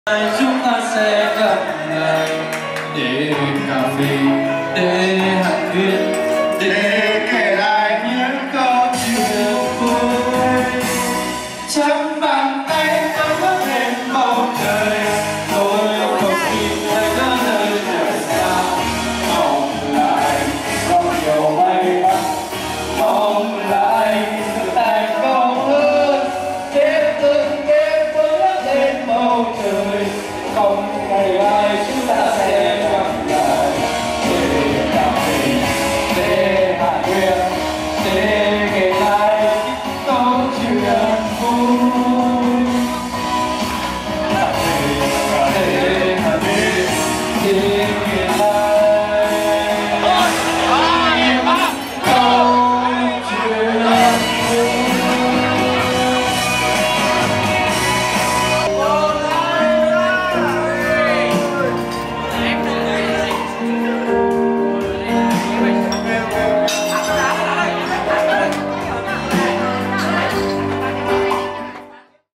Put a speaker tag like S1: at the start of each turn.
S1: Chúng ta sẽ gặp lại để cà phê, để hát duyên, để kể lại những câu chuyện vui. Trong bàn tay tôi vớt lên bầu trời, tôi không tìm thấy có nơi nào xa. Mong lại có nhiều may mắn, mong lại sự thành công hơn. Đêm từng đêm tôi vớt lên bầu trời, không ngày ai